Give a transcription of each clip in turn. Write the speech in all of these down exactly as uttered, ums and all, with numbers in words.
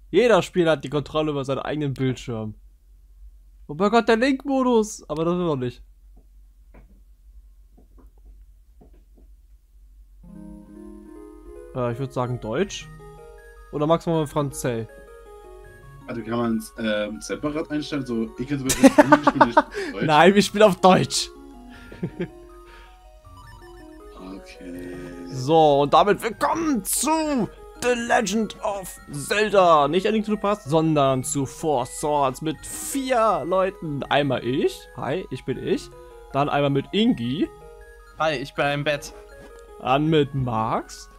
Jeder Spieler hat die Kontrolle über seinen eigenen Bildschirm. Oh mein Gott, der Link-Modus! Aber das will noch nicht. Äh, ich würde sagen Deutsch. Oder maximal Französisch. Also kann man es ähm, separat einstellen? So, ich kann es mit Englisch spielen, nicht Deutsch. Nein, wir spielen auf Deutsch. Okay. So, und damit willkommen zu The Legend of Zelda. Nicht A Link to the Past, sondern zu Four Swords mit vier Leuten. Einmal ich. Hi, ich bin ich. Dann einmal mit Ingi. Hi, ich bin im Bett. Dann mit Max.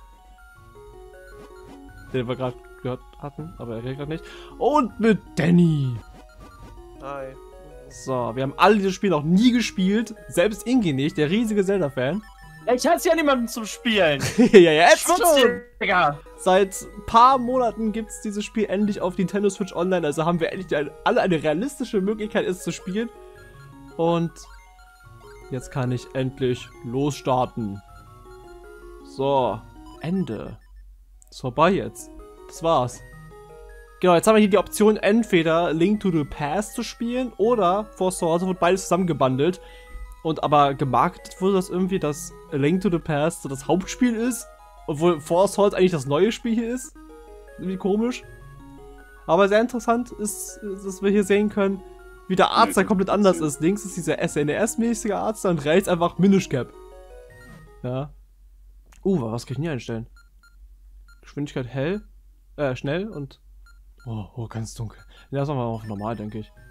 Den wir gerade gehört hatten, aber er redet gerade nicht. Und mit Danny. Hi. So, wir haben alle dieses Spiel noch nie gespielt. Selbst Ingi nicht, der riesige Zelda-Fan. Ich hatte ja niemanden zum Spielen. Ja, jetzt Schmutz, schon. Digga. Seit ein paar Monaten gibt es dieses Spiel endlich auf Nintendo Switch Online. Also haben wir endlich eine, alle eine realistische Möglichkeit, es zu spielen. Und jetzt kann ich endlich losstarten. So, Ende. Ist vorbei jetzt. Das war's. Genau, jetzt haben wir hier die Option, entweder Link to the Past zu spielen oder Four Swords. Wird beides zusammengebundelt. Und aber gemarketet wurde das irgendwie, dass A Link to the Past so das Hauptspiel ist. Obwohl Four Swords eigentlich das neue Spiel hier ist. Irgendwie komisch. Aber sehr interessant ist, dass wir hier sehen können, wie der Artstyle komplett anders ist. Links ist dieser S N E S-mäßige Artstyle und rechts einfach Minish Cap. Ja. Uh, was kann ich denn hier einstellen? Geschwindigkeit hell, äh, schnell und... Oh, oh, ganz dunkel. Ja, das machen wir auf normal, denke ich.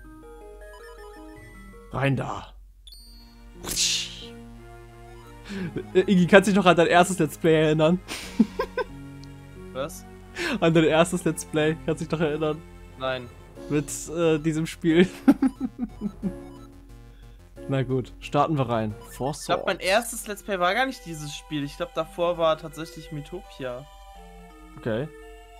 Rein da. Iggy, kannst du dich noch an dein erstes Let's Play erinnern? Was? An dein erstes Let's Play, kannst du dich noch erinnern? Nein. Mit äh, diesem Spiel. Na gut, starten wir rein. Four Ich glaube, mein erstes Let's Play war gar nicht dieses Spiel. Ich glaube, davor war tatsächlich Miitopia. Okay.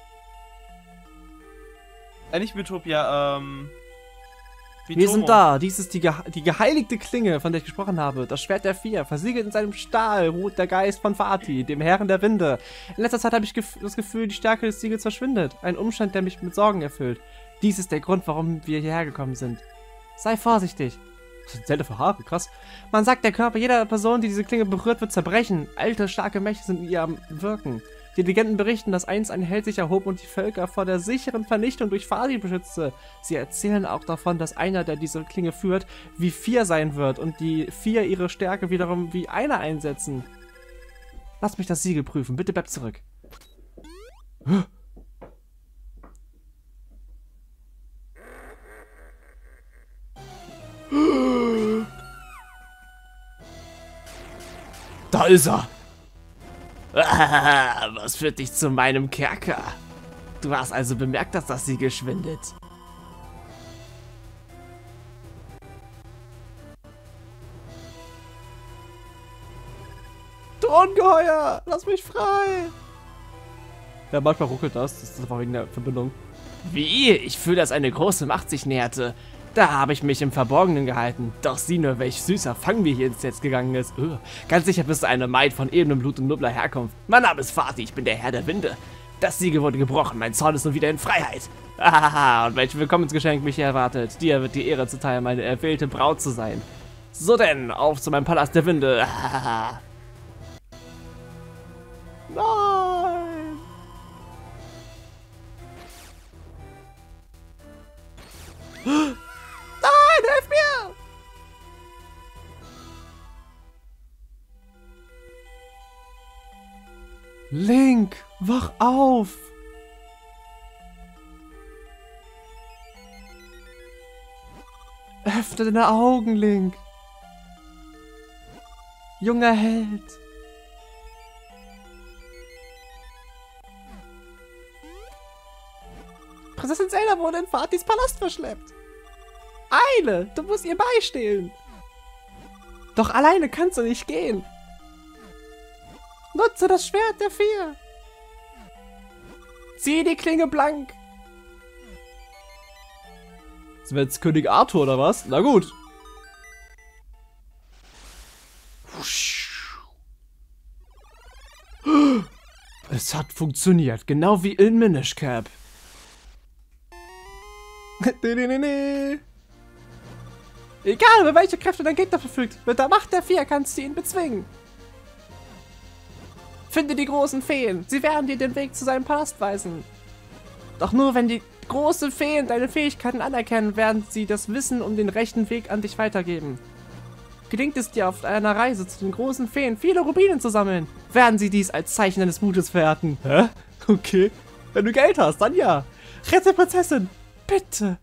Äh, nicht Miitopia, ähm... Wir Miitomo. sind da. Dies ist die, ge die geheiligte Klinge, von der ich gesprochen habe. Das Schwert der Vier. Versiegelt in seinem Stahl ruht der Geist von Vati, dem Herren der Winde. In letzter Zeit habe ich gef das Gefühl, die Stärke des Siegels verschwindet. Ein Umstand, der mich mit Sorgen erfüllt. Dies ist der Grund, warum wir hierher gekommen sind. Sei vorsichtig. Was sind Zelda für Haare? Krass. Man sagt, der Körper jeder Person, die diese Klinge berührt, wird zerbrechen. Alte, starke Mächte sind in ihr am Wirken. Die Legenden berichten, dass einst ein Held sich erhob und die Völker vor der sicheren Vernichtung durch Vati beschützte. Sie erzählen auch davon, dass einer, der diese Klinge führt, wie vier sein wird und die vier ihre Stärke wiederum wie einer einsetzen. Lass mich das Siegel prüfen. Bitte bleib zurück. Da ist er. Ah, was führt dich zu meinem Kerker? Du hast also bemerkt, dass das Siegel schwindet. Du Ungeheuer! Lass mich frei! Ja, manchmal ruckelt das. Das ist einfach wegen der Verbindung. Wie? Ich fühle, dass eine große Macht sich näherte. Da habe ich mich im Verborgenen gehalten. Doch sieh nur, welch süßer Fang mir hier ins Netz gegangen ist. Uh, ganz sicher bist du eine Maid von edlem Blut und nobler Herkunft. Mein Name ist Vati, ich bin der Herr der Winde. Das Siegel wurde gebrochen, mein Zorn ist nun wieder in Freiheit. Hahaha, und welch Willkommensgeschenk mich hier erwartet. Dir wird die Ehre zuteil, meine erwählte Braut zu sein. So denn, auf zu meinem Palast der Winde. Hahaha. Nein! Nein, hilf mir! Link, wach auf! Öffne deine Augen, Link! Junger Held! Prinzessin Zelda wurde in Vatis Palast verschleppt! Eile, du musst ihr beistehen. Doch alleine kannst du nicht gehen. Nutze das Schwert der Vier. Zieh die Klinge blank. Sind wir jetzt König Arthur oder was? Na gut. Es hat funktioniert, genau wie in Minish Cap. Egal, über welche Kräfte dein Gegner verfügt, mit der Macht der Vier kannst du ihn bezwingen. Finde die großen Feen, sie werden dir den Weg zu seinem Palast weisen. Doch nur wenn die großen Feen deine Fähigkeiten anerkennen, werden sie das Wissen um den rechten Weg an dich weitergeben. Gelingt es dir auf einer Reise zu den großen Feen viele Rubine zu sammeln, werden sie dies als Zeichen deines Mutes verwerten. Hä? Okay. Wenn du Geld hast, dann ja. Rette Prinzessin, bitte.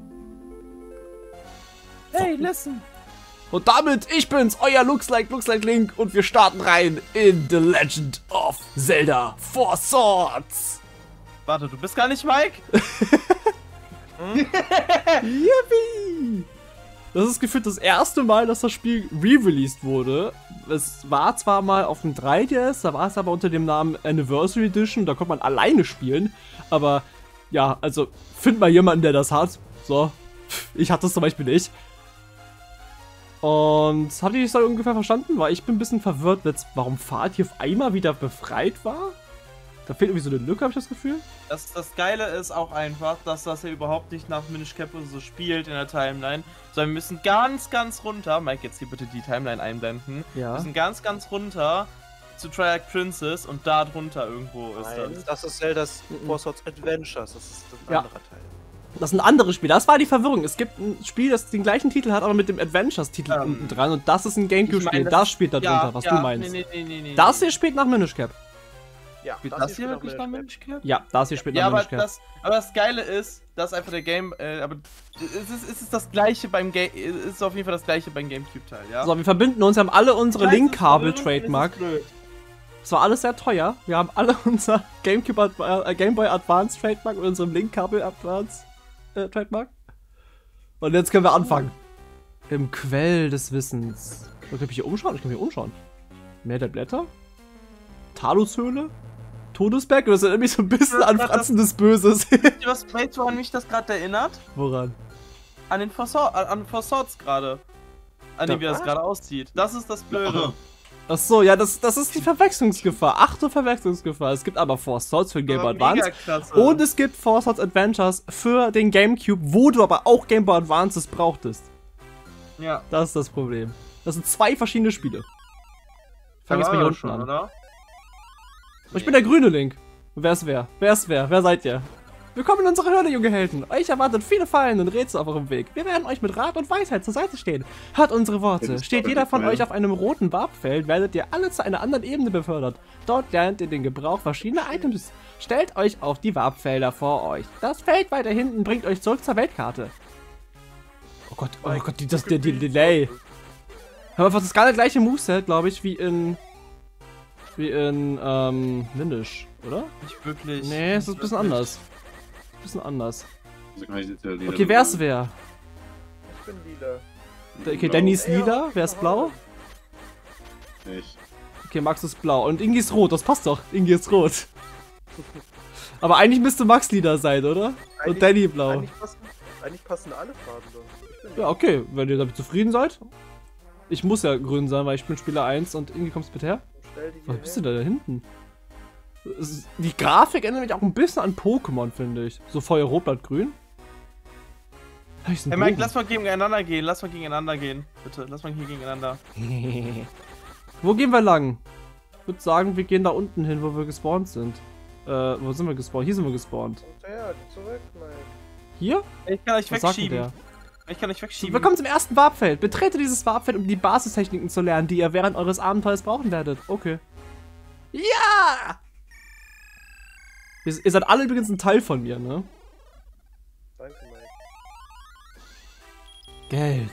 Hey, listen. Und damit, ich bin's, euer Looks Like, Looks Like Link und wir starten rein in The Legend of Zelda Four Swords. Warte, du bist gar nicht Mike? Yippie! Das ist gefühlt das erste Mal, dass das Spiel re-released wurde. Es war zwar mal auf dem drei D S, da war es aber unter dem Namen Anniversary Edition, da konnte man alleine spielen. Aber ja, also find mal jemanden, der das hat. So, ich hatte es zum Beispiel nicht. Und habt ihr die Story ungefähr verstanden? Weil ich bin ein bisschen verwirrt jetzt, warum Fatih auf einmal wieder befreit war. Da fehlt irgendwie so eine Lücke, habe ich das Gefühl. Das, das Geile ist auch einfach, dass das ja überhaupt nicht nach Minish Cap oder so spielt in der Timeline, sondern wir müssen ganz, ganz runter, Mike, jetzt hier bitte die Timeline einblenden, Ja. wir müssen ganz, ganz runter zu Triarch Princess und da drunter irgendwo ist Nein, das. das ist Zelda's Mhm. Four Swords Adventures, das ist ein Ja. anderer Teil. Das ist ein anderes Spiel. Das war die Verwirrung. Es gibt ein Spiel, das den gleichen Titel hat, aber mit dem Adventures-Titel Ähm, unten dran. Und das ist ein ich Gamecube-Spiel. meine, Das spielt da ja, drunter, was ja, du meinst. Nee, nee, nee, nee, Das nee. hier spielt nach Minish Cap. Ja, Spielt das, hier spielt wirklich auch nach Minish Minish Cap? Ja, das hier spielt Ja, nach aber Minish Cap. das, aber das Geile ist, dass einfach der Game, äh, aber es ist, es ist das gleiche beim Game, es ist auf jeden Fall das gleiche beim Gamecube-Teil, ja? So, wir verbinden uns, wir haben alle unsere Ich weiß, es ist Link-Kabel-Trademark. blöd, es ist blöd. Es war alles sehr teuer. Wir haben alle unser Gamecube, äh, Game Boy Advance Trademark und unserem Link-Kabel Advance äh, Trademark. Und jetzt können wir anfangen. Im Quell des Wissens. Ich kann mich hier umschauen? Ich kann mich hier umschauen. Meer der Blätter? Talushöhle? Todesberg? Das ist irgendwie so ein bisschen an Franzen des Böses. Wisst ihr, was, weißt du, woran mich das gerade erinnert? Woran? An den Four Swords, an, an Four Swords gerade. An dem, wie das was? gerade aussieht. Das ist das Blöde. Ach so, ja, das, das ist die Verwechslungsgefahr. Achte Verwechslungsgefahr. Es gibt aber Four Swords für den Game Boy Aber mega Advance. klasse. Und es gibt Four Swords Adventures für den Gamecube, wo du aber auch Game Boy Advances brauchtest. Ja. Das ist das Problem. Das sind zwei verschiedene Spiele. Fang jetzt mal hier unten schon, an. oder? Ich bin der grüne Link. Wer ist wer? Wer ist wer? Wer seid ihr? Willkommen in unserer Höhle, junge Helden. Euch erwartet viele Fallen und Rätsel auf eurem Weg. Wir werden euch mit Rat und Weisheit zur Seite stehen. Hört unsere Worte. Das Steht war jeder die von Quelle. euch auf einem roten Warbfeld, werdet ihr alle zu einer anderen Ebene befördert. Dort lernt ihr den Gebrauch verschiedener Items. Stellt euch auf die Warbfelder vor euch. Das Feld weiter hinten bringt euch zurück zur Weltkarte. Oh Gott, oh Gott, die, das, der die Delay. Aber das ist gar der gleiche Moveset, glaube ich, wie in... Wie in, ähm, Minish, oder? Nicht wirklich. Nee, es ist ein Nicht bisschen wirklich. anders. Bisschen anders. Also kann ich jetzt ja lila Okay, wer ist sagen. wer? Ich bin lila. Okay, Danny ist Ey, lila, oh, wer ist blau? Ich. Okay, Max ist blau. Und Ingi ist rot, das passt doch. Ingi ist rot. Aber eigentlich müsste Max lila sein, oder? Und Eigentlich- Danny blau. Eigentlich passen, eigentlich passen alle Farben so. Ich bin Ja, okay, wenn ihr damit zufrieden seid. Ich muss ja grün sein, weil ich bin Spieler eins und Ingi, kommst bitte her? Stell die Was hier bist hin. du da, da hinten? Es ist- Die Grafik erinnert mich auch ein bisschen an Pokémon, finde ich. So Feuer, Rot, Blatt, Grün. Da ist ein Hey Mike, Bogen. lass mal gegeneinander gehen. Lass mal gegeneinander gehen. Bitte, lass mal hier gegeneinander. Wo gehen wir lang? Ich würde sagen, wir gehen da unten hin, wo wir gespawnt sind. Äh, wo sind wir gespawnt? Hier sind wir gespawnt. Kommt her, zurück, Mike. Hier? Ich kann euch Was sagt denn wegschieben. der? Ich kann euch wegschieben. Willkommen zum ersten Warbfeld. Betrete dieses Warbfeld, um die Basistechniken zu lernen, die ihr während eures Abenteuers brauchen werdet. Okay. Ja! Ihr, ihr seid alle übrigens ein Teil von mir, ne? Danke, Mike. Geld.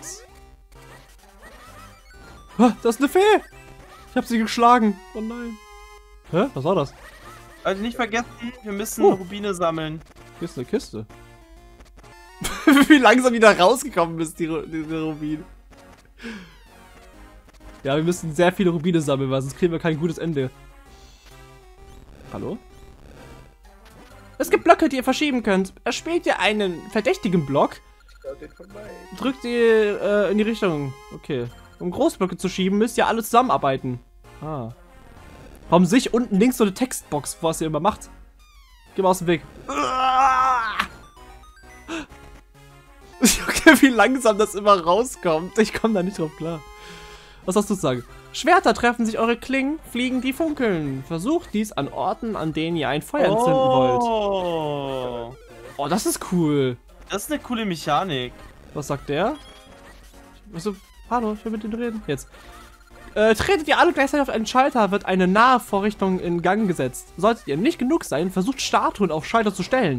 Ah, das ist eine Fee! Ich hab sie geschlagen. Oh nein. Hä? Was war das? Also nicht vergessen, wir müssen Oh. Rubine sammeln. Hier ist eine Kiste. Wie langsam wieder rausgekommen ist, die, Ru- diese Rubine. Ja, wir müssen sehr viele Rubine sammeln, weil sonst kriegen wir kein gutes Ende. Hallo? Es gibt Blöcke, die ihr verschieben könnt. Erspielt ihr einen verdächtigen Block, Ich glaub den von Mike. drückt ihr äh, in die Richtung. Okay. Um Großblöcke zu schieben, müsst ihr alle zusammenarbeiten. Ah. Warum sehe ich unten links so eine Textbox, was ihr immer macht? Geh mal aus dem Weg. wie langsam das immer rauskommt. Ich komme da nicht drauf klar. Was hast du zu sagen? Schwerter treffen sich eure Klingen, fliegen die funkeln. Versucht dies an Orten, an denen ihr ein Feuer entzünden wollt. Oh. Oh, das ist cool. Das ist eine coole Mechanik. Was sagt der? Also, hallo, ich will mit denen reden. Jetzt. Äh, tretet ihr alle gleichzeitig auf einen Schalter, wird eine nahe Vorrichtung in Gang gesetzt. Solltet ihr nicht genug sein, versucht Statuen auf Schalter zu stellen.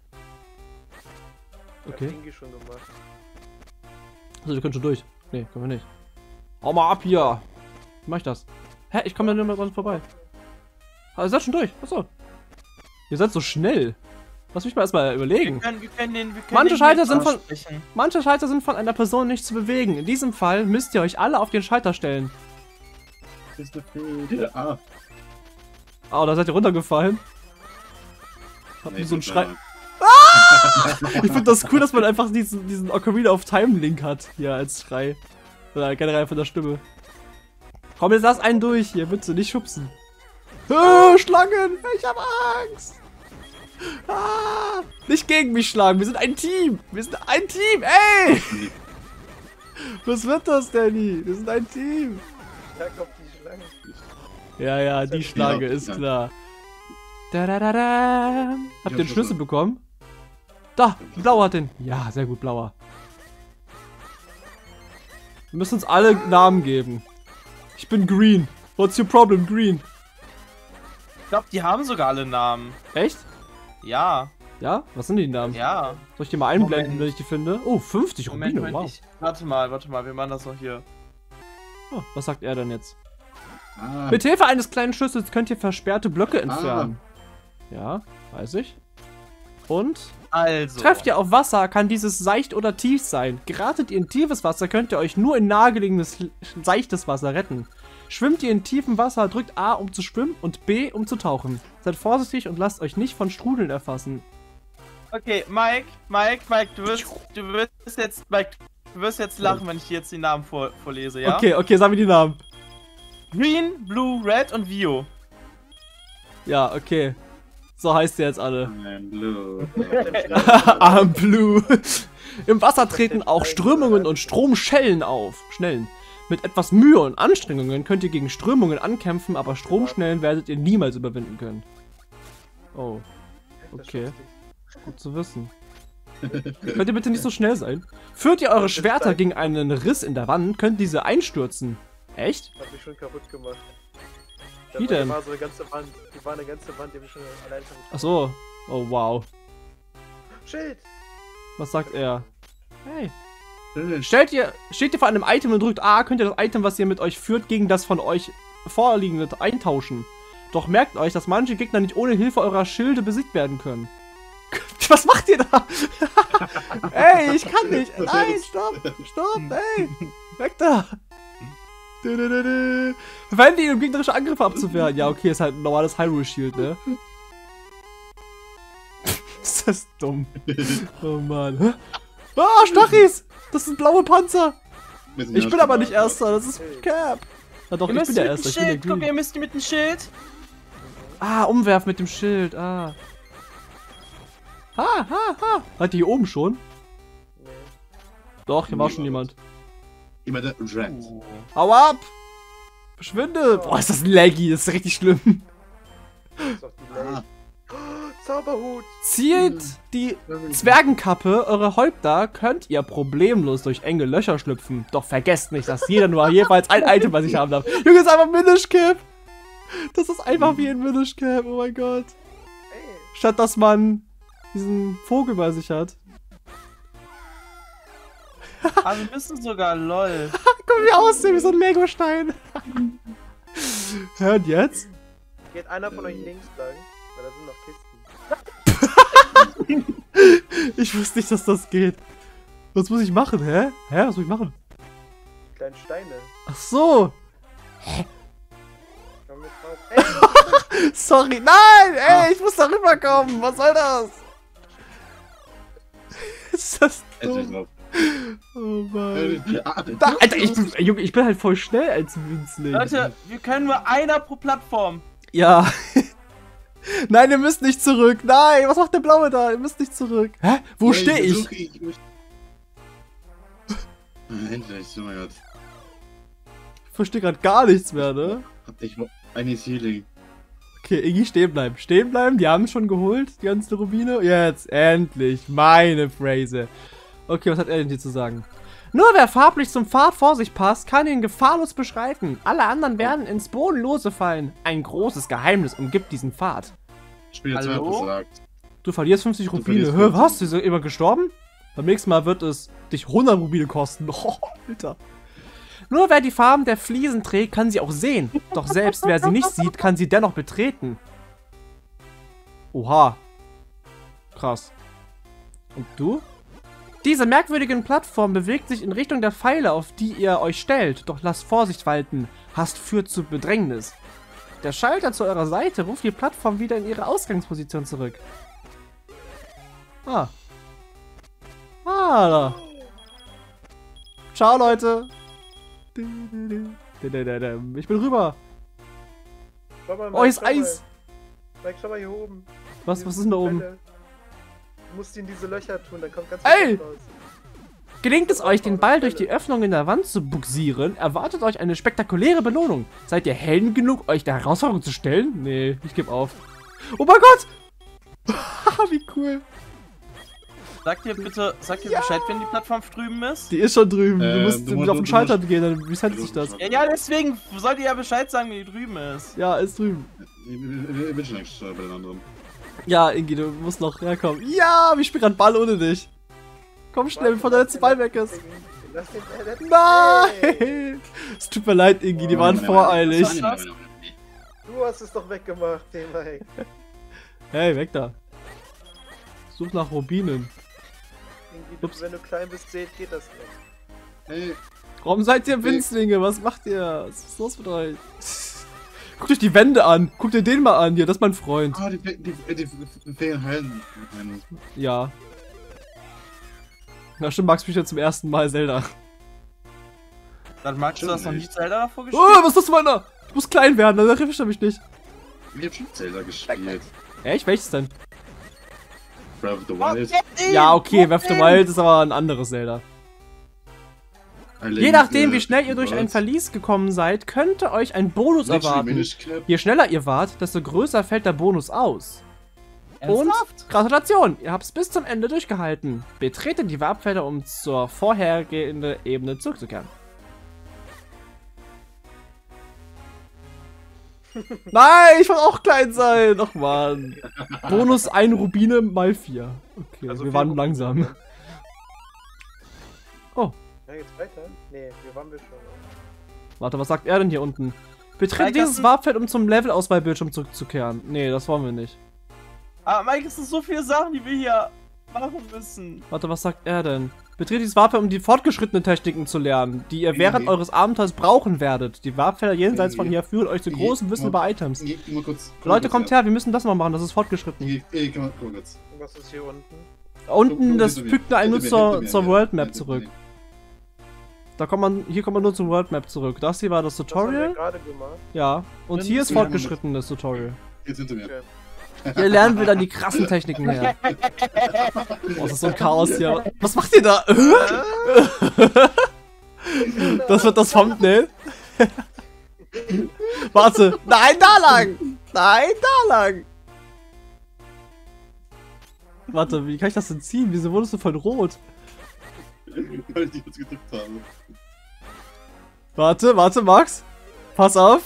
Okay. Hab ich schon gemacht. Also, wir können schon durch. Nee, können wir nicht. Hau mal ab hier. Wie mach ich das? Hä, ich komme ja nicht mehr dran vorbei. Ah, ihr seid schon durch. Achso. Ihr seid so schnell. Lass mich mal erstmal überlegen. Wir können, wir können den, wir können Manche den Schalter jetzt sind von aussprechen. manche Schalter sind von einer Person nicht zu bewegen. In diesem Fall müsst ihr euch alle auf den Schalter stellen. Ah, Oh, da seid ihr runtergefallen. Habt nee, ihr so einen tut Schrei. mir leid. Ich finde das cool, dass man einfach diesen, diesen Ocarina of Time Link hat hier als Schrei. Oder generell von der Stimme. Komm, jetzt lass einen durch hier, bitte, nicht schubsen. Ah, Schlangen! Ich hab Angst! Ah, nicht gegen mich schlagen, wir sind ein Team! Wir sind ein Team, ey! Was wird das, Danny? Wir sind ein Team! Tag auf die Schlange. Ja, ja, die Schlange ist klar. Da, da, da, da. Habt ihr den Schlüssel bekommen? Da, Blauer hat den. Ja, sehr gut, Blauer. Wir müssen uns alle Namen geben. Ich bin Green. What's your problem, Green? Ich glaube, die haben sogar alle Namen. Echt? Ja, Ja? Was sind die Namen? ja. Soll ich die mal einblenden, Moment. wenn ich die finde? Oh, fünfzig Moment, Rubine, Moment, wow. ich, warte mal, warte mal, wir machen das noch hier. Oh, was sagt er denn jetzt? Ah, Mit Hilfe eines kleinen Schlüssels könnt ihr versperrte Blöcke entfernen. Ja, weiß ich. Und Also. trefft ihr auf Wasser, kann dieses seicht oder tief sein. Geratet ihr in tiefes Wasser, könnt ihr euch nur in nahegelegenes seichtes Wasser retten. Schwimmt ihr in tiefem Wasser, drückt A, um zu schwimmen und B, um zu tauchen. Seid vorsichtig und lasst euch nicht von Strudeln erfassen. Okay, Mike, Mike, Mike, du wirst, du wirst jetzt, Mike, du wirst jetzt lachen, wenn ich dir jetzt die Namen vor, vorlese, ja? Okay, okay, sag mir die Namen. Green, Blue, Red und Vio. Ja, okay. So heißt ihr jetzt alle. I'm blue. I'm blue. Im Wasser treten auch Strömungen und Stromschellen auf. Schnellen. Mit etwas Mühe und Anstrengungen könnt ihr gegen Strömungen ankämpfen, aber Stromschnellen werdet ihr niemals überwinden können. Oh, okay. Gut zu wissen. Könnt ihr bitte nicht so schnell sein? Führt ihr eure Schwerter gegen einen Riss in der Wand, könnt diese einstürzen. Echt? Hat mich schon kaputt gemacht. Wie Da denn? war so eine ganze Wand. Die war eine ganze Wand, die hab ich schon allein kaputt Ach so. Oh, wow. Schild! Was sagt er? Hey. Schön. Stellt ihr, steht ihr vor einem Item und drückt A, könnt ihr das Item, was ihr mit euch führt, gegen das von euch vorliegende eintauschen. Doch merkt euch, dass manche Gegner nicht ohne Hilfe eurer Schilde besiegt werden können. Was macht ihr da? Ey, ich kann nicht. Nein, stopp, stopp, ey. Weg da. Du, du, du, du. Verwende ihn, um gegnerische Angriffe abzuwehren. Ja, okay, ist halt ein normales Hyrule Shield, ne? Ist das dumm. Oh Mann. Hä? Ah, Stachis! Das sind blaue Panzer! Wir sind Ich ja bin schon aber mal. nicht Erster, das ist Cap. Na doch, Ihr ich müsst bin der mit Erste, dem ich bin der Schild, guck, Green. ihr müsst mit dem Schild. Ah, umwerfen mit dem Schild, ah. Ha, ha, ha. Hat die hier oben schon? Nee. Doch, hier war schon jemand. Immer der Red. Hau ab! Verschwinde! Boah, ist das laggy, das ist richtig schlimm. Das ist doch die Ah, Lady. Oh, Zauberhut! Zielt die Zwergenkappe, eure Häupter, könnt ihr problemlos durch enge Löcher schlüpfen. Doch vergesst nicht, dass jeder nur jeweils ein Item, was ich haben darf. Junge, ist einfach Minish Cap! Das ist einfach wie ein Minish Cap, oh mein Gott. Ey! Statt dass man diesen Vogel bei sich hat. Ah, wir müssen sogar LOL. Guck wie aussehen, wie so ein Legostein. Hört jetzt? Geht einer von euch links lang, weil da sind noch Kisten. Ich wusste nicht, dass das geht. Was muss ich machen, hä? Hä, was muss ich machen? Die kleinen Steine. Ach so. Komm mit drauf. Ey! Sorry. Nein, ey, ich muss da rüberkommen. Was soll das? Ist das jetzt bin ich dumm? drauf. Oh Mann. Äh, ah, Da, Alter, ich bin, ey, Junge, ich bin halt voll schnell als Winzling. Leute, wir können nur einer pro Plattform. Ja. Nein, ihr müsst nicht zurück. Nein, was macht der Blaue da? Ihr müsst nicht zurück. Hä? Wo Hey, stehe ich? versuch, ich muss- Endlich, oh mein Gott. Ich verstehe gerade gar nichts mehr, ne? Ich eigentlich Healing. Okay, Iggy, stehen bleiben. Stehen bleiben, die haben schon geholt, die ganzen Rubine. Jetzt, endlich, meine Phrase. Okay, was hat er denn hier zu sagen? Nur wer farblich zum Pfad vor sich passt, kann ihn gefahrlos beschreiten. Alle anderen werden ins Bodenlose fallen. Ein großes Geheimnis umgibt diesen Pfad. Spieler zwei hat Hallo? gesagt. Du verlierst fünfzig Du Rubine. verlierst Hä, fünfzig. was? Ist jemand gestorben? Beim nächsten Mal wird es dich hundert Rubine kosten. Oh, Alter. Nur wer die Farben der Fliesen trägt, kann sie auch sehen. Doch selbst wer sie nicht sieht, kann sie dennoch betreten. Oha. Krass. Und du? Diese merkwürdigen Plattform bewegt sich in Richtung der Pfeile, auf die ihr euch stellt. Doch lasst Vorsicht walten. Hast führt zu Bedrängnis. Der Schalter zu eurer Seite ruft die Plattform wieder in ihre Ausgangsposition zurück. Ah. Ah, da. Ciao, Leute. Ich bin rüber. Schau mal, Oh, Mike, hier ist schau mal. Eis. Mike, schau mal hier oben. Was, Diese was ist denn da oben? Welle. Du musst ihn in diese Löcher tun, dann kommt ganz Ey! viel raus. Gelingt es euch, den Ball durch die Öffnung in der Wand zu buxieren, erwartet euch eine spektakuläre Belohnung. Seid ihr Helden genug, euch der Herausforderung zu stellen? Nee, ich gebe auf. Oh mein Gott! Wie cool. Sagt ihr bitte, sagt ihr Ja. Bescheid, wenn die Plattform drüben ist? Die ist schon drüben. Du Ähm, musst du du musst- auf den du Schalter musst- gehen, dann resettet sich das. Ja, ja, deswegen sollt ihr ja Bescheid sagen, wenn die drüben ist. Ja, ist drüben. Ich ich- ich bin schon längst bei den anderen. Ja, Ingi, du musst noch herkommen. Ja, wir spielen gerade Ball ohne dich. Komm schnell, Warte, bevor der lass letzte den- Ball weg ist. Lass den äh, letzten- Hey! Nein! Es tut mir leid, Ingi, die waren voreilig. Was? Du hast es doch weggemacht, den Mike. Hey, weg da. Such nach Rubinen. Irgendwie, du, Ups. wenn du klein bist, seht, geht das nicht. Hey, Warum seid ihr Winzlinge? Was macht ihr? Was ist los mit euch? Guckt euch die Wände an. Guckt ihr den mal an. Hier, das ist mein Freund. ah, die, die, die, die, die fehlen Heilen. Ja. Na stimmt, Max spielt ja zum ersten Mal Zelda. Dann magst du das noch Stimmt nicht Zelda davor Oh, gespielt? was ist das für einer? Ich muss klein werden, dann trifft er mich nicht. Ich hab schon Zelda gespielt. Echt? Welches denn? Breath of the Oh, Wild. Ja, okay, Breath of the Wild ist aber ein anderes Zelda. Je nachdem, wie schnell ihr durch ein Verlies gekommen seid, könnte euch ein Bonus erwarten. Je schneller ihr wart, desto größer fällt der Bonus aus. Und Ernsthaft? Gratulation, ihr habt es bis zum Ende durchgehalten. Betrete die Warpfelder, um zur vorhergehenden Ebene zurückzukehren. Nein, ich will auch klein sein. Ach man. Bonus ein Rubine mal vier. Okay, Also wir vier waren Rubine. langsam. Oh, Ja, geht's weiter? Nee, hier waren wir schon. warte, was sagt er denn hier unten? Betrete Mike, dieses das sind- Warpfeld, um zum Levelauswahlbildschirm zurückzukehren. Nee, das wollen wir nicht. Aber Mike, es sind so viele Sachen, die wir hier machen müssen. Warte, was sagt er denn? Betrete dieses Warpfeld, um die fortgeschrittenen Techniken zu lernen, die ihr während Mhm. eures Abenteuers brauchen werdet. Die Warpfelder jenseits von Mhm. hier führen euch zu Mhm. großem Wissen über Items. Geh, geh mal kurz. Leute, kommt her, wir müssen das mal machen, das ist fortgeschritten. Geh, geh, komm, komm mal kurz. Und was ist hier unten? Unten, das Hinter mir. fügt nur einen nur Hinter mir, hinter zur, mir, zur ja. World Map Hinter zurück. mir. Da kommt man, hier kommt man nur zur World Map zurück. Das hier war das Das haben wir Tutorial. gerade gemacht. Ja. Und Dann hier ist müssen wir- fortgeschrittenes Tutorial. Jetzt hinter mir. Okay. Hier lernen wir dann die krassen Techniken her. Oh, das ist so ein Chaos hier. Was macht ihr da? Das wird das Thumbnail. Warte. Nein, da lang. Nein, da lang. Warte, wie kann ich das denn ziehen? Wieso wurdest du von rot? Weil ich die jetzt gedrückt habe. Warte, warte, Max. Pass auf.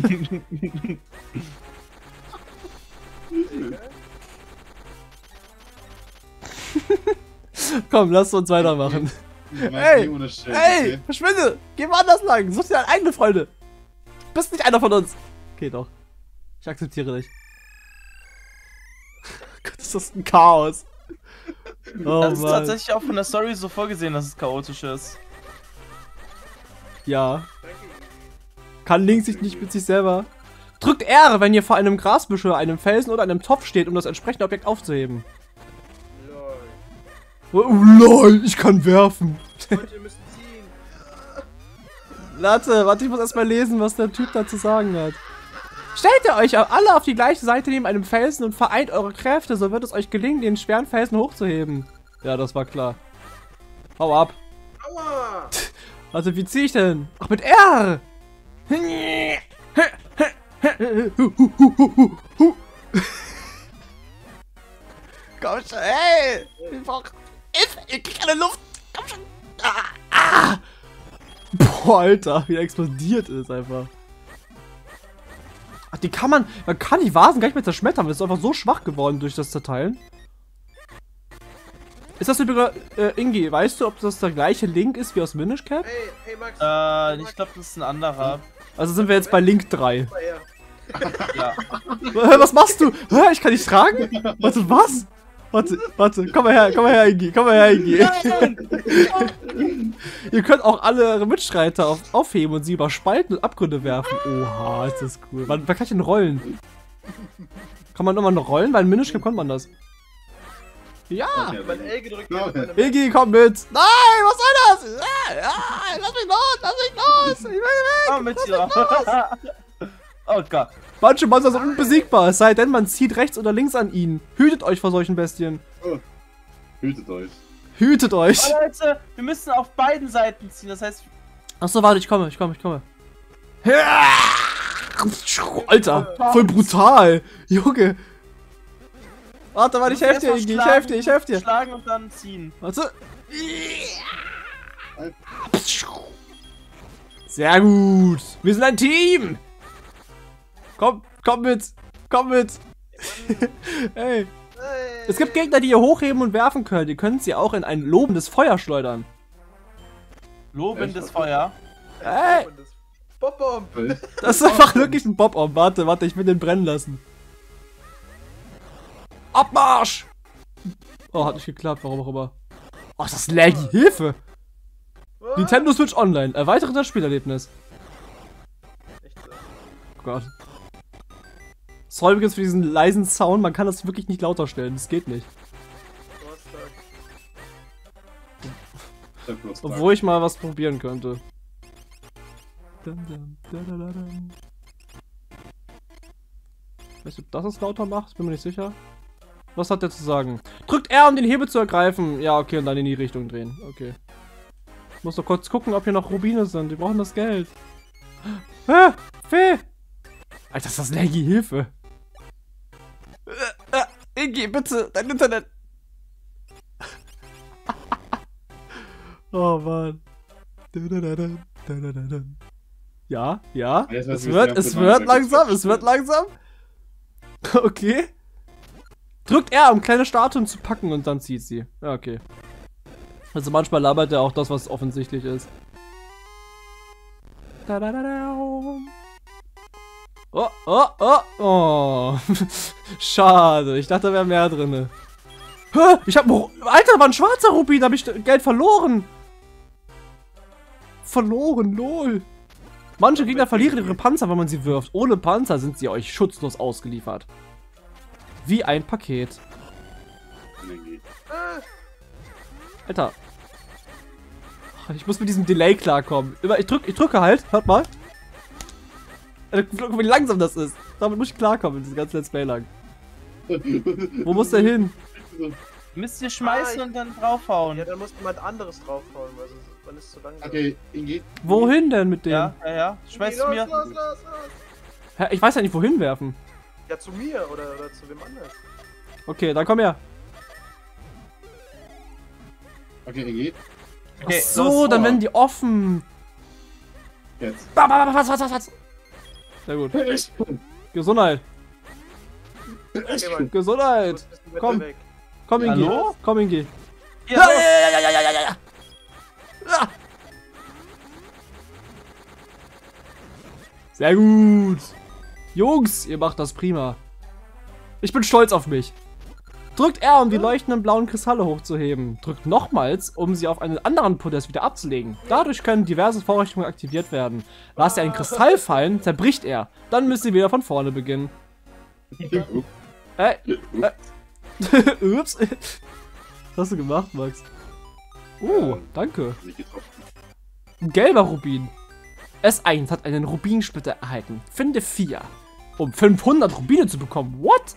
Komm, lass uns weitermachen. Ey, Ey, verschwinde! Geh woanders lang! Such dir deine eigene Freunde! Du bist nicht einer von uns! Okay, doch. Ich akzeptiere dich. Gott, ist das ein Chaos. Oh Das ist Mann. tatsächlich auch von der Story so vorgesehen, dass es chaotisch ist. Ja. Kann Link sich nicht mit sich selber. Drückt R, wenn ihr vor einem Grasbüschel, einem Felsen oder einem Topf steht, um das entsprechende Objekt aufzuheben. Lol. Oh lol, ich kann werfen. Leute, ihr müsst ziehen. Warte, warte, ich muss erstmal lesen, was der Typ da zu sagen hat. Stellt ihr euch alle auf die gleiche Seite neben einem Felsen und vereint eure Kräfte, so wird es euch gelingen, den schweren Felsen hochzuheben. Ja, das war klar. Hau ab. Aua! Also, wie ziehe ich denn? Ach, mit R! Komm schon, ey! Ich brauch Hilfe! Ich krieg keine Luft! Komm schon! Ah, ah. Boah, Alter, wie er explodiert ist einfach. Ach, die kann man. Man kann die Vasen gar nicht mehr zerschmettern, weil es ist einfach so schwach geworden durch das Zerteilen. Ist das übrigens, äh, Ingi, weißt du, ob das der gleiche Link ist wie aus Minish Cap? Hey, hey Max. Äh, Max, ich glaube, das ist ein anderer. Also sind wir jetzt bei Link drei. mal her. Ja. Hä, was machst du? Hä, ich kann dich tragen? Warte, was? Warte, warte, komm mal her, komm mal her, Ingi, komm mal her, Ingi. Ihr könnt auch alle eure Mitstreiter auf, aufheben und sie über Spalten und Abgründe werfen. Oha, ist das cool. Wann, wann kann ich denn rollen? Kann man nochmal noch rollen? Weil in Minish Cap konnte man das. Ja! Okay, Wenn L gedrückt Ja. wird, dann- Iggy, komm mit! Nein, was soll das? Ja, ja, lass mich los, lass mich los! Ich will weg! Komm mit dir. Oh Gott. Manche Monster sind unbesiegbar, es sei denn, man zieht rechts oder links an ihnen. Hütet euch vor solchen Bestien. Oh. Hütet euch. Hütet euch! Oh, Leute, wir müssen auf beiden Seiten ziehen. Das heißt, Achso, warte, ich komme, ich komme, ich komme. Alter, voll brutal! Junge! Warte, warte, ich helfe dir, Iggy, ich helfe dir, ich helfe dir! Schlagen und dann ziehen. Warte! Sehr gut! Wir sind ein Team! Komm, komm mit! Komm mit! Hey! Hey. Es gibt Gegner, die ihr hochheben und werfen könnt. Ihr könnt sie auch in ein lobendes Feuer schleudern. Lobendes Feuer. Hey! Bom-Bom. Das ist einfach wirklich ein Bob-On. Warte, warte, ich will den brennen lassen. Abmarsch! Oh, hat nicht geklappt, warum auch immer. Oh, das ist laggy. Hilfe! Nintendo Switch Online. Erweitert das Spielerlebnis. Echt so. Oh Gott. Sorry übrigens für diesen leisen Sound. Man kann das wirklich nicht lauter stellen. Das geht nicht. Donnerstag. Obwohl ich mal was probieren könnte. Dum, dum, da, da, da, dum. Weißt du, ob das es lauter macht? Bin mir nicht sicher. Was hat der zu sagen? Drückt R, um den Hebel zu ergreifen. Ja, okay, und dann in die Richtung drehen. Okay. Ich muss doch kurz gucken, ob hier noch Rubine sind. Wir brauchen das Geld. Ah, Fee! Alter, ist das laggy, Hilfe. Äh, äh, Ingi, bitte, dein Internet. Oh Mann. Ja, ja. Jetzt wird's Es wird, wieder es auf wird den langsam, Markt. es wird langsam. Okay. Drückt R, um kleine Statuen zu packen und dann zieht sie. Ja, okay. Also manchmal labert er auch das, was offensichtlich ist. Da, da, da, da. Oh, oh, oh, oh. Schade, ich dachte, da wäre mehr drin. Hä? Ich hab. Alter, da war ein schwarzer Rubin, da hab ich Geld verloren. Verloren, lol. Manche Gegner verlieren ihre Panzer, wenn man sie wirft. Ohne Panzer sind sie euch schutzlos ausgeliefert. Wie ein Paket. Ah, Alter. Ich muss mit diesem Delay klarkommen. Immer, ich, drück, ich drücke halt, hört mal. Guck, wie langsam das ist. Damit muss ich klarkommen, dieses ganze Let's Play lang. Wo muss der hin? Müsst ihr schmeißen Ah, ich- und dann draufhauen. ja, dann muss jemand anderes draufhauen, weil sonst man ist zu langsam. Okay, Ingi. Wohin denn mit dem? Ja, ja, ja. Schmeißt los, mir. los, los, los. Hä, ich weiß ja nicht, wohin werfen. Ja, zu mir oder, oder zu wem anders. Okay, dann komm her. Okay, Ingi. Ach Okay, so, los, dann vor. werden die offen. Jetzt. Ba, ba, ba, Was, was, was, was? Sehr gut. Gesundheit. Okay, Mann. Gesundheit. Los, bist du bitte Komm. weg. Komm, Ingi. Hallo? Komm, Ingi. Hier, Ja, los. ja, ja, ja, ja, ja, ja, ja. Ah. Sehr gut. Jungs, ihr macht das prima. Ich bin stolz auf mich. Drückt R, um die leuchtenden blauen Kristalle hochzuheben. Drückt nochmals, um sie auf einen anderen Podest wieder abzulegen. Dadurch können diverse Vorrichtungen aktiviert werden. Lasst ihr einen Kristall fallen, zerbricht er. Dann müsst ihr wieder von vorne beginnen. Äh, äh. Ups. Was hast du gemacht, Max? Oh, danke. Nicht getroffen. Ein gelber Rubin. S eins hat einen Rubinsplitter erhalten. Finde vier. Um fünfhundert Rubine zu bekommen. What?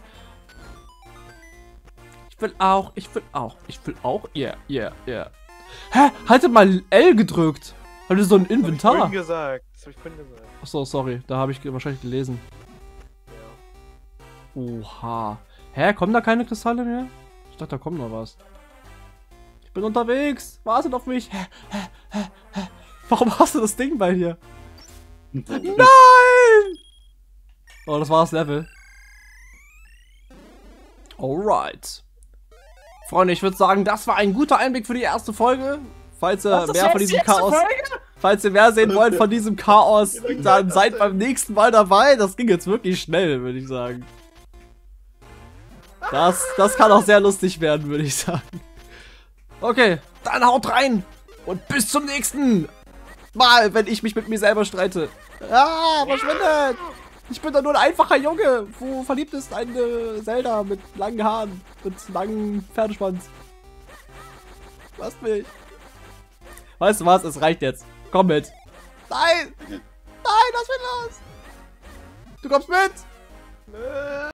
Ich will auch, ich will auch, ich will auch. Yeah, yeah, yeah. Hä? Haltet mal L gedrückt. Hat so ein Das hab ich Inventar? vorhin gesagt. Das hab ich vorhin gesagt. Achso, sorry, da habe ich ge- wahrscheinlich gelesen. Ja. Oha. Hä, kommen da keine Kristalle mehr? Ich dachte, da kommt noch was. Ich bin unterwegs. Wartet auf mich. Hä, hä, hä, hä. Warum hast du das Ding bei dir? Nein! Oh, das war das Level. Alright. Freunde, ich würde sagen, das war ein guter Einblick für die erste Folge. Falls ihr Was, das mehr war von jetzt diesem die erste Chaos... Folge? Falls ihr mehr sehen wollt von diesem Chaos, dann seid beim nächsten Mal dabei. Das ging jetzt wirklich schnell, würde ich sagen. Das, das kann auch sehr lustig werden, würde ich sagen. Okay, dann haut rein. Und bis zum nächsten Mal, wenn ich mich mit mir selber streite. Ah, verschwindet! Ich bin doch nur ein einfacher Junge, wo verliebt ist eine Zelda mit langen Haaren, mit langem Pferdeschwanz. Lasst mich. Weißt du was? Es reicht jetzt. Komm mit. Nein! Nein, lass mich los! Du kommst mit! Nö.